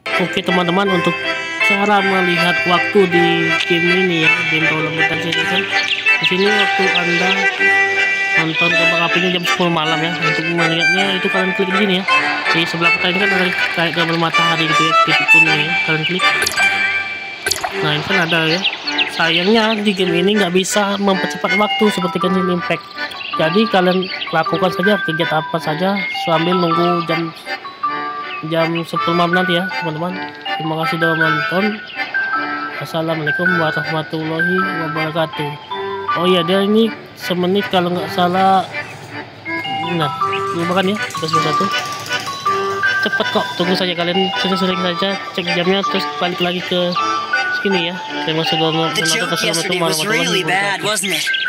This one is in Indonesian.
Oke teman-teman, untuk cara melihat waktu di game ini ya, game Tower Medan Citizen. Di sini waktu Anda nonton kembang apinya jam 10 malam ya. Untuk melihatnya itu kalian klik di sini ya. Di sebelah kota ini kan ada kayak gambar matahari gitu ya, titik kuning ya. Kalian klik. Nah ini kan ada ya. Sayangnya di game ini nggak bisa mempercepat waktu seperti Genshin Impact. Jadi kalian lakukan saja kegiatan apa saja sambil nunggu jam 10 malam nanti ya teman-teman. Terima kasih sudah menonton. Assalamualaikum warahmatullahi wabarakatuh. Oh iya, dia ini semenit kalau nggak salah. Nah, lupakan ya, sudah satu. Cepet kok, tunggu saja kalian sering-sering saja cek jamnya, terus balik lagi ke sini ya. Terima kasih sudah menonton. Assalamualaikum warahmatullahi wabarakatuh.